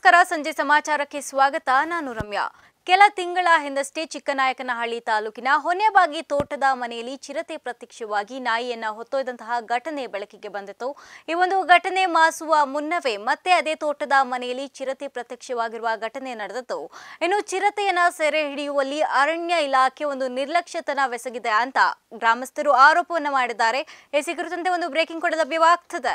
ನಮಸ್ಕಾರ ಸಂಜೆ ಸಮಾಚಾರಕ್ಕೆ ಸ್ವಾಗತ ನಾನು ರಮ್ಯಾ ಕೆಲ ತಿಂಗಳ ಹಿಂದಷ್ಟೇ ಚಿಕ್ಕನಾಯಕನಹಳ್ಳಿ ತಾಲೂಕಿನ ಹೊನೆಬಾಗಿ ತೋಟದ ಮನೆಯಲ್ಲಿ ಚಿರತೆ ಪ್ರತ್ಯಕ್ಷವಾಗಿ ನಾಯಿಯನ್ನ ಹೊತ್ತೊಯ್ದಂತಹ ಘಟನೆ ಬೆಳಕಿಗೆ ಬಂದಿತು ಈ ಒಂದು ಘಟನೆ ಮಾಸುವ ಮುನ್ನವೇ ಮತ್ತೆ ಅದೇ ತೋಟದ ಮನೆಯಲ್ಲಿ ಚಿರತೆ ಪ್ರತ್ಯಕ್ಷವಾಗಿರುವ ಘಟನೆ ನಡೆದಿತ್ತು ಇನ್ನು ಚಿರತೆಯನ್ನ ಸೆರೆ ಹಿಡಿಯುವಲ್ಲಿ ಅರಣ್ಯ ಇಲಾಖೆ ಒಂದು ನಿರ್ಲಕ್ಷ್ಯತನವೆಸಗಿದೆ ಅಂತ ಗ್ರಾಮಸ್ಥರು ಆರೋಪವನ್ನು ಮಾಡಿದ್ದಾರೆ ಈ ಕುರಿತಂತೆ ಒಂದು ಬ್ರೇಕಿಂಗ್ ಕೂಡ ಲಭ್ಯವಾಗ್ತದೆ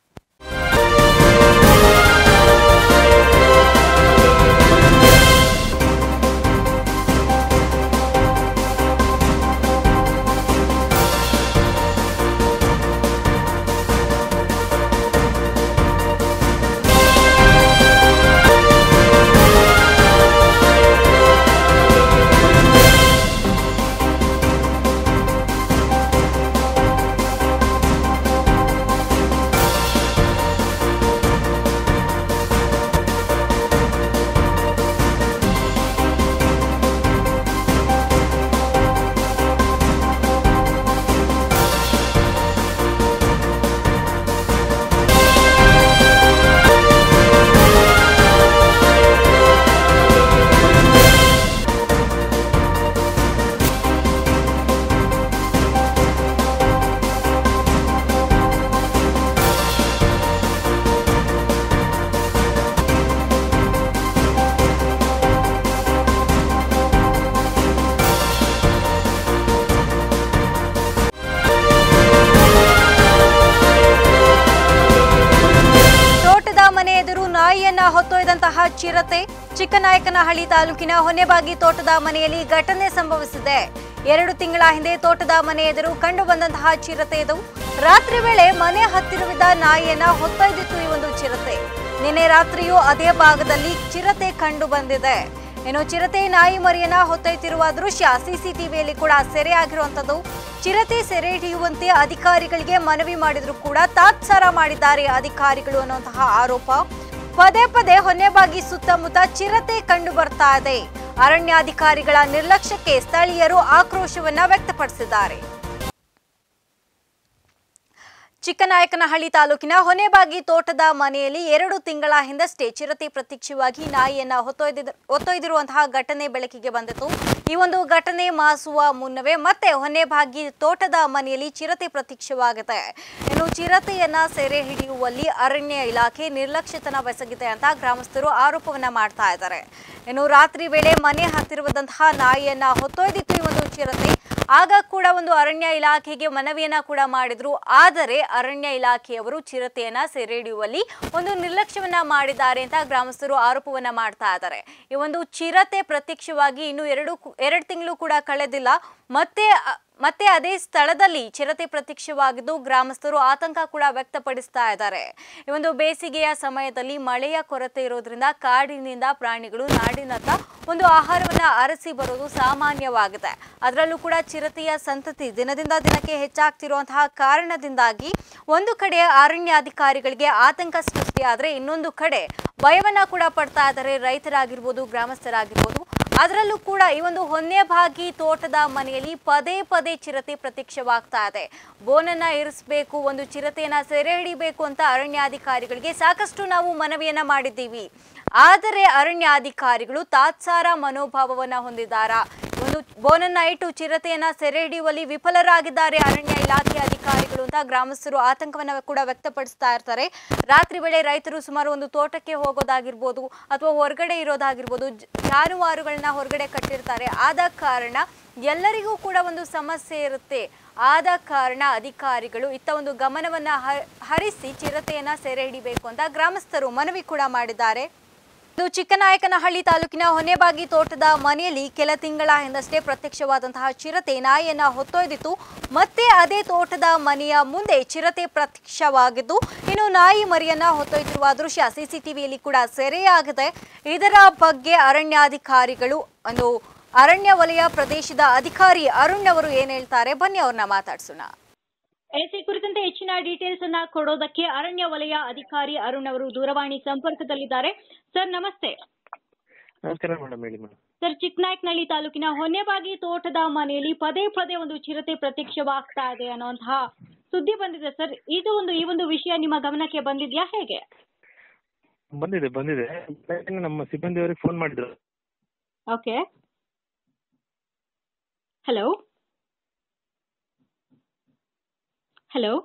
ನಾಯಿಯನ್ನ ಹೊತ್ತೊಯ್ದಂತಹ ಚಿರತೆ ಚಿಕ್ಕನಾಯಕನಹಳ್ಳಿ ತಾಲೂಕಿನ ಹೊನೆಬಾಗಿ ತೋಟದ ಮನೆಯಲ್ಲಿ ಘಟನೆ ಸಂಭವಿಸಿದೆ 2 ತಿಂಗಳ ಹಿಂದೆ ತೋಟದ ಮನೆ ಎದುರು ಕಂಡು ಬಂದಂತಹ ಚಿರತೆ ಇದು ರಾತ್ರಿ ವೇಳೆ ಮನೆ ಹತ್ತಿರವಿದ್ದ ನಾಯಿಯನ್ನ ಹೊತ್ತೊಯ್ದಿತ್ತು ಈ ಒಂದು ಚಿರತೆ ನಿನ್ನೆ ರಾತ್ರಿಯೂ ಅದೇ ಭಾಗದಲ್ಲಿ ಚಿರತೆ ಕಂಡು ಬಂದಿದೆ ಇನ್ನು ಚಿರತೆ ನಾಯಿ ಮರಿಯನ್ನ ಹೊತ್ತೊಯ್ತಿರುವ ದೃಶ್ಯ ಸಿಸಿಟಿವಿಯಲ್ಲಿ ಕೂಡ ಸೆರೆಯಾಗಿರುವಂತದ್ದು ಚಿರತೆ ಸೆರೆ ಹಿಡಿಯುವಂತೆ ಅಧಿಕಾರಿಗಳಿಗೆ ಮನವಿ ಮಾಡಿದ್ರು ಕೂಡ ತಾತ್ಸಾರ ಮಾಡಿದ್ದಾರೆ ಅಧಿಕಾರಿಗಳು ಅನ್ನುವಂತಹ ಆರೋಪ ಪದೇ ಪದೇ ಹೊನೆಬಾಗಿ ಸುತ್ತಮುತ್ತ ಚಿರತೆ ಕಂಡು ಬರ್ತಾ ಇದೆ ಅರಣ್ಯಾಧಿಕಾರಿಗಳ ನಿರ್ಲಕ್ಷ್ಯಕ್ಕೆ ಸ್ಥಳೀಯರು ಆಕ್ರೋಶವನ್ನ ವ್ಯಕ್ತಪಡಿಸಿದ್ದಾರೆ ಚಿಕ್ಕನಾಯಕನಹಳ್ಳಿ ತಾಲೂಕಿನ ಹೊನೆಬಾಗಿ ತೋಟದ ಮನೆಯಲ್ಲಿ 2 ತಿಂಗಳ ಹಿಂದಷ್ಟೇ ಚಿರತೆ ಪ್ರತ್ಯಕ್ಷವಾಗಿ ನಾಯಿಯನ್ನ ಹೊತ್ತೊಯ್ದಿರುವಂತಹ ಘಟನೆ ಬೆಳಕಿಗೆ ಬಂದಿತು ಈ ಒಂದು ಘಟನೆ ಮಾಸುವ ಮುನ್ನವೇ ಮತ್ತೆ ಹೊನೆಬಾಗಿ ತೋಟದ ಮನೆಯಲ್ಲಿ ಚಿರತೆ ಪ್ರತ್ಯಕ್ಷವಾಗಿದೆ ಇನ್ನು ಚಿರತೆಯನ್ನ ಸೆರೆ ಹಿಡಿಯುವಲ್ಲಿ ಅರಣ್ಯ ಇಲಾಖೆ ನಿರ್ಲಕ್ಷ್ಯತನವೆಸಗಿದೆ ಅಂತ ಗ್ರಾಮಸ್ಥರು ಆರೋಪವನ್ನ ಮಾಡ್ತಾ ಇದ್ದಾರೆ ಇನ್ನು ರಾತ್ರಿ ವೇಳೆ ಮನೆ ಹತ್ತಿರವಾದಂತಹ ನಾಯಿಯನ್ನ ಹೊತ್ತೊಯ್ದಿತ್ತು ಈ ಒಂದು ಚಿರತೆ ಆಗ ಕೂಡ ಒಂದು ಅರಣ್ಯ ಇಲಾಖೆಗೆ ಮನವಿಯನ್ನ ಕೂಡ ಮಾಡಿದ್ರು ಆದರೆ ಅರಣ್ಯ ಇಲಾಖೆಯವರು ಚಿರತೆಯನ್ನ ಸೆರೆ ಹಿಡಿಯುವಲ್ಲಿ ಒಂದು ನಿರ್ಲಕ್ಷ್ಯವನ್ನ ಮಾಡಿದ್ದಾರೆ ಅಂತ ಗ್ರಾಮಸ್ಥರು ಆರೋಪವನ್ನ ಮಾಡ್ತಾ ಇದ್ದಾರೆ ಈ ಒಂದು ಚಿರತೆ ಪ್ರತ್ಯಕ್ಷವಾಗಿ ಇನ್ನು 2 ತಿಂಗಳು ಕೂಡ ಕಳೆದಿಲ್ಲ ಮತ್ತೆ ಅದೇ ಸ್ಥಳದಲ್ಲಿ ಚಿರತೆ ಪ್ರತ್ಯಕ್ಷವಾಗಿದ್ದು ಗ್ರಾಮಸ್ಥರು ಆತಂಕ ಕೂಡ ವ್ಯಕ್ತಪಡಿಸ್ತಾ ಇದ್ದಾರೆ ಈ ಒಂದು ಬೇಸಿಗೆಯ ಸಮಯದಲ್ಲಿ ಮಳೆಯ ಕೊರತೆ ಇರೋದ್ರಿಂದ ಕಾಡಿನಿಂದ ಪ್ರಾಣಿಗಳು ನಾಡಿನತ್ತ ಒಂದು ಆಹಾರವನ್ನ ಅರಸಿ ಬರೋದು ಸಾಮಾನ್ಯವಾಗಿದೆ ಅದರಲ್ಲೂ ಕೂಡ ಚಿರತೆಯ ಸಂತತಿ ದಿನದಿಂದ ದಿನಕ್ಕೆ ಹೆಚ್ಚಾಗ್ತಿರುವಂತಹ ಕಾರಣದಿಂದಾಗಿ ಒಂದು ಕಡೆ ಅರಣ್ಯಾಧಿಕಾರಿಗಳಿಗೆ ಆತಂಕ ಸೃಷ್ಟಿಯಾದರೆ ಇನ್ನೊಂದು ಕಡೆ ಭಯವನ್ನ ಕೂಡ ಪಡ್ತಾ ಇದ್ದಾರೆ ರೈತರಾಗಿರ್ಬೋದು ಗ್ರಾಮಸ್ಥರಾಗಿರ್ಬೋದು ಅದರಲ್ಲೂ ಕೂಡ ಈ ಒಂದು ಹೊನೆಬಾಗಿ ತೋಟದ ಮನೆಯಲ್ಲಿ ಪದೇ ಪದೇ ಚಿರತೆ ಪ್ರತ್ಯಕ್ಷವಾಗ್ತಾ ಇದೆ ಬೋನನ್ನ ಇರಿಸಬೇಕು ಒಂದು ಚಿರತೆಯನ್ನ ಸೆರೆ ಹಿಡಿಬೇಕು ಅಂತ ಅರಣ್ಯಾಧಿಕಾರಿಗಳಿಗೆ ಸಾಕಷ್ಟು ನಾವು ಮನವಿಯನ್ನ ಮಾಡಿದ್ದೀವಿ ಆದರೆ ಅರಣ್ಯಾಧಿಕಾರಿಗಳು ತಾತ್ಸಾರ ಮನೋಭಾವವನ್ನ ಹೊಂದಿದ್ದಾರೆ ಒಂದು ಬೋನನ್ನ ಇಟ್ಟು ಚಿರತೆಯನ್ನ ಸೆರೆ ಹಿಡಿಯುವಲ್ಲಿ ವಿಫಲರಾಗಿದ್ದಾರೆ ಅರಣ್ಯ ಇಲಾಖೆ ಅಧಿಕಾರಿಗಳು ಅಂತ ಗ್ರಾಮಸ್ಥರು ಆತಂಕವನ್ನ ಕೂಡ ವ್ಯಕ್ತಪಡಿಸ್ತಾ ಇರ್ತಾರೆ ರಾತ್ರಿ ವೇಳೆ ರೈತರು ಸುಮಾರು ಒಂದು ತೋಟಕ್ಕೆ ಹೋಗೋದಾಗಿರ್ಬೋದು ಅಥವಾ ಹೊರಗಡೆ ಇರೋದಾಗಿರ್ಬೋದು ಜಾನುವಾರುಗಳನ್ನ ಹೊರಗಡೆ ಕಟ್ಟಿರ್ತಾರೆ ಆದ ಕಾರಣ ಎಲ್ಲರಿಗೂ ಕೂಡ ಒಂದು ಸಮಸ್ಯೆ ಇರುತ್ತೆ ಆದ ಕಾರಣ ಅಧಿಕಾರಿಗಳು ಇತ್ತ ಒಂದು ಗಮನವನ್ನ ಹರಿಸಿ ಚಿರತೆಯನ್ನ ಸೆರೆ ಹಿಡಿಬೇಕು ಅಂತ ಗ್ರಾಮಸ್ಥರು ಮನವಿ ಕೂಡ ಮಾಡಿದ್ದಾರೆ ಇದು ಚಿಕ್ಕನಾಯಕನಹಳ್ಳಿ ತಾಲೂಕಿನ ಹೊನೆಬಾಗಿ ತೋಟದ ಮನೆಯಲ್ಲಿ ಕೆಲ ತಿಂಗಳ ಹಿಂದಷ್ಟೇ ಪ್ರತ್ಯಕ್ಷವಾದಂತಹ ಚಿರತೆ ನಾಯಿಯನ್ನ ಹೊತ್ತೊಯ್ದಿತ್ತು ಮತ್ತೆ ಅದೇ ತೋಟದ ಮನೆಯ ಮುಂದೆ ಚಿರತೆ ಪ್ರತ್ಯಕ್ಷವಾಗಿದ್ದು ಇನ್ನು ನಾಯಿ ಮರಿಯನ್ನ ಹೊತ್ತೊಯ್ದಿರುವ ದೃಶ್ಯ ಸಿಸಿಟಿವಿಯಲ್ಲಿ ಕೂಡ ಸೆರೆಯಾಗಿದೆ ಇದರ ಬಗ್ಗೆ ಅರಣ್ಯಾಧಿಕಾರಿಗಳು ಒಂದು ಅರಣ್ಯ ವಲಯ ಪ್ರದೇಶದ ಅಧಿಕಾರಿ ಅರುಣ್ ಅವರು ಏನ್ ಹೇಳ್ತಾರೆ ಬನ್ನಿ ಅವ್ರನ್ನ ಮಾತಾಡ್ಸೋಣ ಈ ಕುರಿತಂತೆ ಹೆಚ್ಚಿನ ಡೀಟೇಲ್ಸ್ ಅನ್ನ ಕೊಡೋದಕ್ಕೆ ಅರಣ್ಯ ವಲಯ ಅಧಿಕಾರಿ ಅರುಣ್ ಅವರು ದೂರವಾಣಿ ಸಂಪರ್ಕದಲ್ಲಿದ್ದಾರೆ ಸರ್ ನಮಸ್ತೆ ನಮಸ್ಕಾರ ಮೇಡಮ್ ಹೇಳಿ ಮೇಡಮ್ ಸರ್ ಚಿಕ್ಕನಾಯಕನಹಳ್ಳಿ ತಾಲೂಕಿನ ಹೊನೆಬಾಗಿ ತೋಟದ ಮನೆಯಲ್ಲಿ ಪದೇ ಪದೇ ಒಂದು ಚಿರತೆ ಪ್ರತ್ಯಕ್ಷವಾಗ್ತಾ ಇದೆ ಅನ್ನುವಂತಹ ಸುದ್ದಿ ಬಂದಿದೆ ಸರ್. ಇದು ಈ ಒಂದು ವಿಷಯ ನಿಮ್ಮ ಗಮನಕ್ಕೆ ಬಂದಿದ್ಯಾ ಹೇಗೆ? ಬಂದಿದೆ ನಮ್ಮ ಸಿಬ್ಬಂದಿಯವರಿಗೆ ಫೋನ್ ಮಾಡಿದ್ರು. ಓಕೆ, ಹಲೋ ಹಲೋ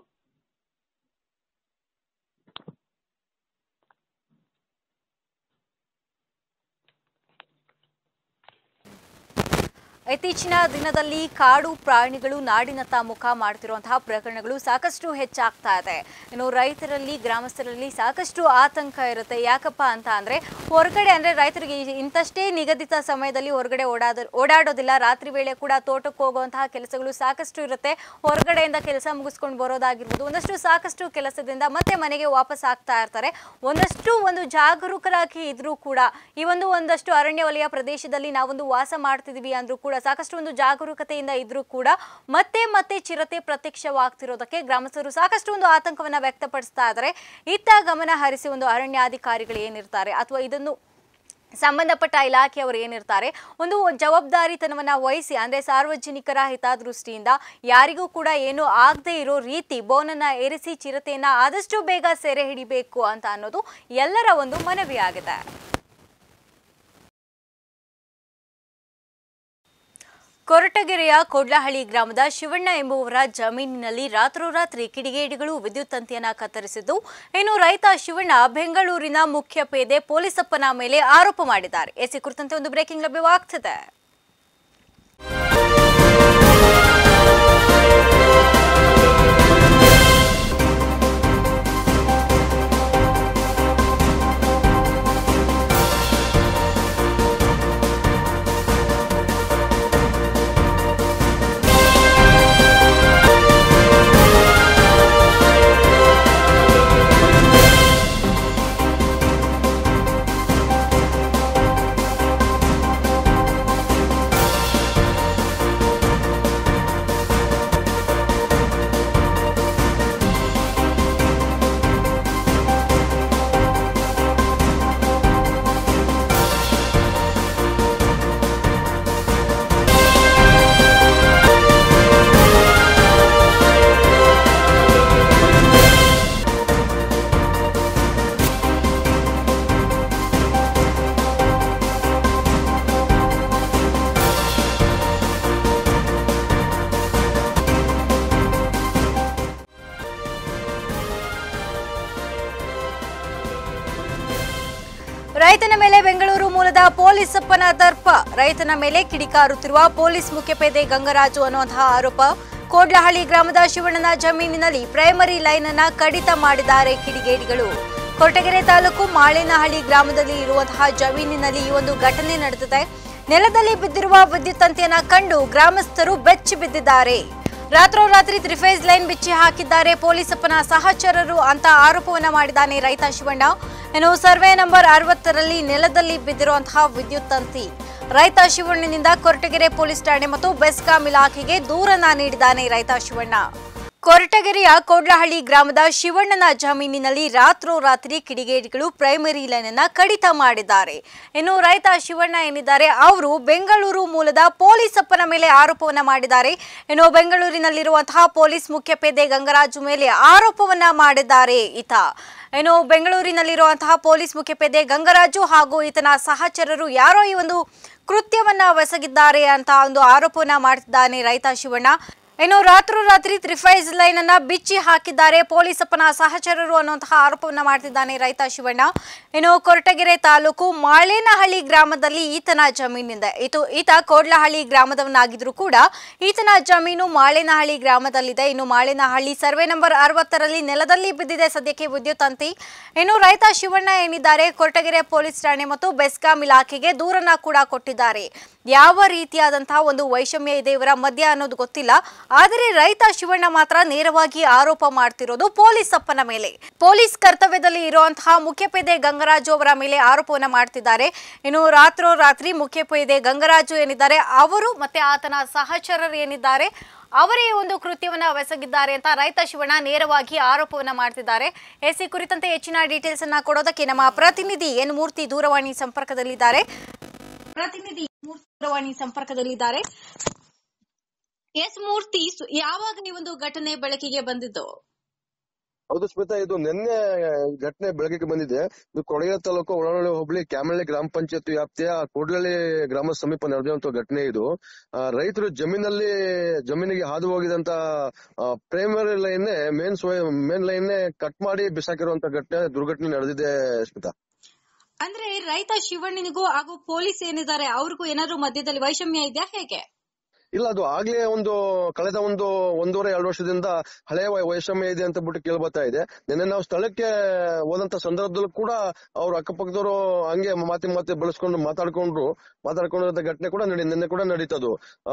ಇತ್ತೀಚಿನ ದಿನದಲ್ಲಿ ಕಾಡು ಪ್ರಾಣಿಗಳು ನಾಡಿನತ್ತ ಮುಖ ಮಾಡುತ್ತಿರುವಂತಹ ಪ್ರಕರಣಗಳು ಸಾಕಷ್ಟು ಹೆಚ್ಚಾಗ್ತಾ ಇದೆ. ಇನ್ನು ರೈತರಲ್ಲಿ, ಗ್ರಾಮಸ್ಥರಲ್ಲಿ ಸಾಕಷ್ಟು ಆತಂಕ ಇರುತ್ತೆ. ಯಾಕಪ್ಪ ಅಂತ ಅಂದ್ರೆ ಹೊರಗಡೆ ಅಂದ್ರೆ ರೈತರಿಗೆ ಇಂತಷ್ಟೇ ನಿಗದಿತ ಸಮಯದಲ್ಲಿ ಹೊರಗಡೆ ಓಡಾಡೋದಿಲ್ಲ. ರಾತ್ರಿ ವೇಳೆ ಕೂಡ ತೋಟಕ್ಕೆ ಹೋಗುವಂತಹ ಕೆಲಸಗಳು ಸಾಕಷ್ಟು ಇರುತ್ತೆ. ಹೊರಗಡೆಯಿಂದ ಕೆಲಸ ಮುಗಿಸ್ಕೊಂಡು ಬರೋದಾಗಿರ್ಬೋದು, ಸಾಕಷ್ಟು ಕೆಲಸದಿಂದ ಮತ್ತೆ ಮನೆಗೆ ವಾಪಸ್ ಆಗ್ತಾ ಇರ್ತಾರೆ. ಒಂದು ಜಾಗರೂಕರಾಗಿ ಇದ್ರೂ ಕೂಡ ಈ ಒಂದಷ್ಟು ಅರಣ್ಯ ವಲಯ ಪ್ರದೇಶದಲ್ಲಿ ನಾವೊಂದು ವಾಸ ಮಾಡ್ತಿದೀವಿ ಅಂದ್ರೂ ಕೂಡ ಸಾಕಷ್ಟು ಒಂದು ಜಾಗರೂಕತೆಯಿಂದ ಇದ್ರೂ ಕೂಡ ಮತ್ತೆ ಚಿರತೆ ಪ್ರತ್ಯಕ್ಷವಾಗ್ತಿರೋದಕ್ಕೆ ಗ್ರಾಮಸ್ಥರು ಸಾಕಷ್ಟು ಒಂದು ಆತಂಕವನ್ನ ವ್ಯಕ್ತಪಡಿಸ್ತಾ ಇದ್ದಾರೆ. ಇತ್ತ ಗಮನ ಹರಿಸಿ ಒಂದು ಅರಣ್ಯಾಧಿಕಾರಿಗಳು ಏನಿರ್ತಾರೆ ಅಥವಾ ಇದನ್ನು ಸಂಬಂಧಪಟ್ಟ ಇಲಾಖೆಯವರು ಏನಿರ್ತಾರೆ ಒಂದು ಜವಾಬ್ದಾರಿತನವನ್ನ ವಹಿಸಿ ಅಂದ್ರೆ ಸಾರ್ವಜನಿಕರ ಹಿತದೃಷ್ಟಿಯಿಂದ ಯಾರಿಗೂ ಕೂಡ ಏನು ಆಗದೆ ಇರೋ ರೀತಿ ಬೋನನ್ನ ಏರಿಸಿ ಚಿರತೆಯನ್ನ ಆದಷ್ಟು ಬೇಗ ಸೆರೆ ಹಿಡಿಬೇಕು ಅಂತ ಅನ್ನೋದು ಎಲ್ಲರ ಒಂದು ಮನವಿಯಾಗಿದೆ. ಕೊರಟಗೆರೆಯ ಕೋಡ್ಲಹಳ್ಳಿ ಗ್ರಾಮದ ಶಿವಣ್ಣ ಎಂಬುವರ ಜಮೀನಿನಲ್ಲಿ ರಾತ್ರೋರಾತ್ರಿ ಕಿಡಿಗೇಡಿಗಳು ವಿದ್ಯುತ್ ತಂತಿಯನ್ನ ಕತ್ತರಿಸಿದ್ದು, ಇನ್ನು ರೈತ ಶಿವಣ್ಣ ಬೆಂಗಳೂರಿನ ಮುಖ್ಯ ಪೇದೆ ಪೊಲೀಸಪ್ಪನ ಮೇಲೆ ಆರೋಪ ಮಾಡಿದ್ದಾರೆ. ಎಸಿ ಕುರಿತಂತೆ ಒಂದು ಬ್ರೇಕಿಂಗ್ ಲಭ್ಯವಾಗ್ತಿದೆ. ರೈತನ ಮೇಲೆ ಬೆಂಗಳೂರು ಮೂಲದ ಪೊಲೀಸಪ್ಪನ ದರ್ಪ. ರೈತನ ಮೇಲೆ ಕಿಡಿಕಾರುತ್ತಿರುವ ಪೊಲೀಸ್ ಮುಖ್ಯಪೇದೆ ಗಂಗರಾಜು ಅನ್ನುವಂತಹ ಆರೋಪ. ಕೋಡ್ಲಹಳ್ಳಿ ಗ್ರಾಮದ ಶಿವಣ್ಣನ ಜಮೀನಿನಲ್ಲಿ ಪ್ರೈಮರಿ ಲೈನ್ ಅನ್ನ ಕಡಿತ ಮಾಡಿದ್ದಾರೆ ಕಿಡಿಗೇಡಿಗಳು. ಕೊರಟಗೆರೆ ತಾಲೂಕು ಮಾಳೇನಹಳ್ಳಿ ಗ್ರಾಮದಲ್ಲಿ ಇರುವಂತಹ ಜಮೀನಿನಲ್ಲಿ ಈ ಒಂದು ಘಟನೆ ನಡೆದಿದೆ. ನೆಲದಲ್ಲಿ ಬಿದ್ದಿರುವ ವಿದ್ಯುತ್ ತಂತಿಯನ್ನ ಕಂಡು ಗ್ರಾಮಸ್ಥರು ಬೆಚ್ಚಿ ಬಿದ್ದಿದ್ದಾರೆ. ರಾತ್ರೋರಾತ್ರಿ ತ್ರಿಫೇಸ್ ಲೈನ್ ಬಿಚ್ಚಿ ಹಾಕಿದ್ದಾರೆ ಪೊಲೀಸಪ್ಪನ ಸಹಚರರು ಅಂತ ಆರೋಪವನ್ನ ಮಾಡಿದ್ದಾನೆ ರೈತ ಶಿವಣ್ಣ. ಇನ್ನು ಸರ್ವೆ ನಂಬರ್ 60ರಲ್ಲಿ ನೆಲದಲ್ಲಿ ಬಿದ್ದಿರುವಂತಹ ವಿದ್ಯುತ್ ತಂತಿ. ರೈತ ಶಿವಣ್ಣನಿಂದ ಕೊರಟಗೆರೆ ಪೊಲೀಸ್ ಠಾಣೆ ಮತ್ತು ಬೆಸ್ಕಾಂ ಇಲಾಖೆಗೆ ದೂರನ್ನ ನೀಡಿದ್ದಾನೆ ರೈತ ಶಿವಣ್ಣ. ಕೊರಟಗೆರೆಯ ಕೋಡ್ಲಹಳ್ಳಿ ಗ್ರಾಮದ ಶಿವಣ್ಣನ ಜಮೀನಿನಲ್ಲಿ ರಾತ್ರೋರಾತ್ರಿ ಕಿಡಿಗೇಡಿಗಳು ಪ್ರೈಮರಿ ಲೈನ್ ಅನ್ನ ಕಡಿತ ಮಾಡಿದ್ದಾರೆ. ಇನ್ನು ರೈತ ಶಿವಣ್ಣ ಏನಿದ್ದಾರೆ ಅವರು ಬೆಂಗಳೂರು ಮೂಲದ ಪೊಲೀಸಪ್ಪನ ಮೇಲೆ ಆರೋಪವನ್ನ ಮಾಡಿದ್ದಾರೆ. ಇನ್ನು ಬೆಂಗಳೂರಿನಲ್ಲಿರುವಂತಹ ಪೊಲೀಸ್ ಮುಖ್ಯಪೇದೆ ಗಂಗರಾಜು ಮೇಲೆ ಆರೋಪವನ್ನ ಮಾಡಿದ್ದಾರೆ ಈತ. ಇನ್ನು ಬೆಂಗಳೂರಿನಲ್ಲಿರುವಂತಹ ಪೊಲೀಸ್ ಮುಖ್ಯಪೇದೆ ಗಂಗರಾಜು ಹಾಗೂ ಈತನ ಸಹಚರರು ಯಾರೋ ಈ ಒಂದು ಕೃತ್ಯವನ್ನ ಎಸಗಿದ್ದಾರೆ ಅಂತ ಒಂದು ಆರೋಪವನ್ನ ಮಾಡ್ತಿದ್ದಾನೆ ರೈತ ಶಿವಣ್ಣ. ಇನ್ನು ರಾತ್ರೋರಾತ್ರಿ ತ್ರಿಫೇಸ್ ಲೈನ್ ಅನ್ನ ಬಿಚ್ಚಿ ಹಾಕಿದ್ದಾರೆ ಪೊಲೀಸಪ್ಪನ ಸಹಚರರು ಅನ್ನುವಂತಹ ಆರೋಪವನ್ನ ಮಾಡ್ತಿದ್ದಾನೆ ರೈತ ಶಿವಣ್ಣ. ಇನ್ನು ಕೊರಟಗೆರೆ ತಾಲೂಕು ಮಾಳೇನಹಳ್ಳಿ ಗ್ರಾಮದಲ್ಲಿ ಈತನ ಜಮೀನಿದೆ. ಈತ ಕೋಡ್ಲಹಳ್ಳಿ ಗ್ರಾಮದವನಾಗಿದ್ರು ಕೂಡ ಈತನ ಜಮೀನು ಮಾಳೇನಹಳ್ಳಿ ಗ್ರಾಮದಲ್ಲಿದೆ. ಇನ್ನು ಮಾಳೇನಹಳ್ಳಿ ಸರ್ವೆ ನಂಬರ್ 60ರಲ್ಲಿ ನೆಲದಲ್ಲಿ ಬಿದ್ದಿದೆ ಸದ್ಯಕ್ಕೆ ವಿದ್ಯುತ್ ತಂತಿ. ಇನ್ನು ರೈತ ಶಿವಣ್ಣ ಏನಿದ್ದಾರೆ ಕೊರಟಗೆರೆ ಪೊಲೀಸ್ ಠಾಣೆ ಮತ್ತು ಬೆಸ್ಕಾಂ ಇಲಾಖೆಗೆ ದೂರನ್ನ ಕೂಡ ಕೊಟ್ಟಿದ್ದಾರೆ. ಯಾವ ರೀತಿಯಾದಂತಹ ಒಂದು ವೈಷಮ್ಯ ಇದೆ ಇವರ ಮಧ್ಯ ಅನ್ನೋದು ಗೊತ್ತಿಲ್ಲ. ಆದರೆ ರೈತ ಶಿವಣ್ಣ ಮಾತ್ರ ನೇರವಾಗಿ ಆರೋಪ ಮಾಡ್ತಿರೋದು ಪೊಲೀಸಪ್ಪನ ಮೇಲೆ. ಪೊಲೀಸ್ ಕರ್ತವ್ಯದಲ್ಲಿ ಇರುವಂತಹ ಮುಖ್ಯಪೇದೆ ಗಂಗರಾಜು ಅವರ ಮೇಲೆ ಆರೋಪವನ್ನ ಮಾಡ್ತಿದ್ದಾರೆ. ಇನ್ನು ರಾತ್ರೋರಾತ್ರಿ ಮುಖ್ಯಪೇದೆ ಗಂಗರಾಜು ಏನಿದ್ದಾರೆ ಅವರು ಮತ್ತೆ ಆತನ ಸಹಚರರು ಏನಿದ್ದಾರೆ ಅವರೇ ಒಂದು ಕೃತ್ಯವನ್ನ ಎಸಗಿದ್ದಾರೆ ಅಂತ ರೈತ ಶಿವಣ್ಣ ನೇರವಾಗಿ ಆರೋಪವನ್ನ ಮಾಡ್ತಿದ್ದಾರೆ. ಎಸಿ ಕುರಿತಂತೆ ಹೆಚ್ಚಿನ ಡೀಟೇಲ್ಸ್ ಅನ್ನ ಕೊಡೋದಕ್ಕೆ ನಮ್ಮ ಪ್ರತಿನಿಧಿ ಎನ್ ಮೂರ್ತಿ ದೂರವಾಣಿ ಸಂಪರ್ಕದಲ್ಲಿದ್ದಾರೆ. ಎಸ್ ಮೂರ್ತಿ, ಯಾವಾಗ ಈ ಒಂದು ಘಟನೆ ಬೆಳಕಿಗೆ ಬಂದಿದ್ದು? ಹೌದು ಸ್ಮಿತಾ, ಇದು ನಿನ್ನೆ ಘಟನೆ ಬೆಳಗ್ಗೆ ಬಂದಿದೆ. ಇದು ಕೊಡಗೇರಿ ತಾಲೂಕು ಒಳನಳ್ಳಿ ಹೋಬಳಿ ಕ್ಯಾಮನಹಳ್ಳಿ ಗ್ರಾಮ ಪಂಚಾಯತ್ ವ್ಯಾಪ್ತಿಯ ಕೂಡ್ಲಳ್ಳಿ ಗ್ರಾಮದ ಸಮೀಪ ನಡೆದಿರುವಂತಹ ಘಟನೆ ಇದು. ರೈತರು ಜಮೀನಿಗೆ ಹಾದು ಹೋಗಿದಂತ primary line main line cut ಮಾಡಿ ಬಿಸಾಕಿರುವಂತ ದುರ್ಘಟನೆ ನಡೆದಿದೆ ಸ್ಮಿತಾ. ಅಂದ್ರೆ ರೈತ ಶಿವಣ್ಣನಿಗೂ ಹಾಗೂ ಪೊಲೀಸ್ ಏನಿದ್ದಾರೆ ಅವ್ರಿಗೂ ಏನಾದ್ರು ಮಧ್ಯದಲ್ಲಿ ವೈಷಮ್ಯ ಇದೆಯಾ, ಹೇಗೆ? ಇಲ್ಲ, ಅದು ಆಗ್ಲೇ ಕಳೆದ 1.5-2 ವರ್ಷದಿಂದ ಹಳೆಯ ವೈಷಮ್ಯ ಇದೆ ಅಂತ ಬಿಟ್ಟು ಕೇಳ್ಬರ್ತಾ ಇದೆ. ನಿನ್ನೆ ನಾವು ಸ್ಥಳಕ್ಕೆ ಹೋದಂತ ಸಂದರ್ಭದಲ್ಲೂ ಕೂಡ ಅವ್ರ ಅಕ್ಕಪಕ್ಕದವರು ಹಂಗೆ ಮಾತಿ ಬೆಳೆಸ್ಕೊಂಡು ಮಾತಾಡ್ಕೊಂಡಿರೋ ಘಟನೆ ಕೂಡ ನಿನ್ನೆ ಕೂಡ ನಡೀತದು.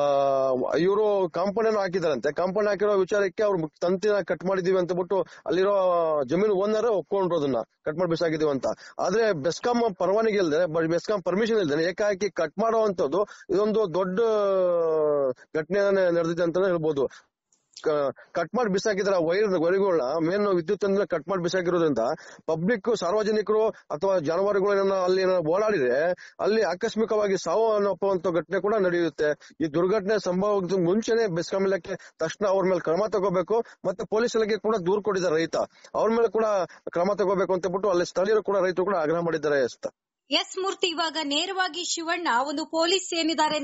ಇವರು ಕಾಂಪೌಂಡ್ ಅನ್ನು ಹಾಕಿದಾರಂತೆ. ಕಾಂಪೌಂಡ್ ಹಾಕಿರೋ ವಿಚಾರಕ್ಕೆ ಅವ್ರು ತಂತಿನ ಕಟ್ ಮಾಡಿದೀವಿ ಅಂತ ಬಿಟ್ಟು ಅಲ್ಲಿರೋ ಜಮೀನು ಓನರ್ ಒಪ್ಕೊಂಡ್ರು ಅದನ್ನ ಕಟ್ ಮಾಡಿ ಬಿಸಾಕಿದೀವಿ ಅಂತ. ಆದ್ರೆ ಬೆಸ್ಕಾಂ ಪರವಾನಗಿ ಇಲ್ಲದೆ, ಬೆಸ್ಕಾಂ ಪರ್ಮಿಷನ್ ಇಲ್ಲದೆ ಏಕಾಏಕಿ ಕಟ್ ಮಾಡುವಂತದ್ದು ಇದೊಂದು ದೊಡ್ಡ ಘಟನೆ ನಡೆದಿದೆ ಅಂತಾನೆ ಹೇಳ್ಬೋದು. ಕಟ್ ಮಾಡಿ ಬಿಸಾಕಿದ್ರ ವೈರ್ಗಳನ್ನ ಮೇನ್ ವಿದ್ಯುತ್ ಕಟ್ ಮಾಡಿ ಬಿಸಾಕಿರೋದ್ರಿಂದ ಪಬ್ಲಿಕ್, ಸಾರ್ವಜನಿಕರು ಅಥವಾ ಜಾನುವಾರುಗಳನ್ನ ಅಲ್ಲಿ ಓಡಾಡಿದ್ರೆ ಅಲ್ಲಿ ಆಕಸ್ಮಿಕವಾಗಿ ಸಾವು ಅನ್ನೋಪ್ಪುವಂತ ಘಟನೆ ಕೂಡ ನಡೆಯುತ್ತೆ. ಈ ದುರ್ಘಟನೆ ಸಂಭವಕ್ಕೆ ಮುಂಚೆನೆ ಬೆಸ್ಕಾಂ ಇಲಾಖೆ ತಕ್ಷಣ ಅವ್ರ ಮೇಲೆ ಕ್ರಮ ತಗೋಬೇಕು, ಮತ್ತೆ ಪೊಲೀಸ್ ಇಲಾಖೆ ಕೂಡ ದೂರು ಕೊಟ್ಟಿದ್ದಾರೆ ರೈತ, ಅವ್ರ ಮೇಲೆ ಕೂಡ ಕ್ರಮ ತಗೋಬೇಕು ಅಂತ ಬಿಟ್ಟು ಅಲ್ಲಿ ಸ್ಥಳೀಯರು ಕೂಡ ರೈತರು ಕೂಡ ಆಗ್ರಹ ಮಾಡಿದ್ದಾರೆ. ಎಸ್ ಮೂರ್ತಿ, ಇವಾಗ ನೇರವಾಗಿ ಶಿವಣ್ಣ ಒಂದು ಪೊಲೀಸ್ ಏನಿದ್ದಾರೆ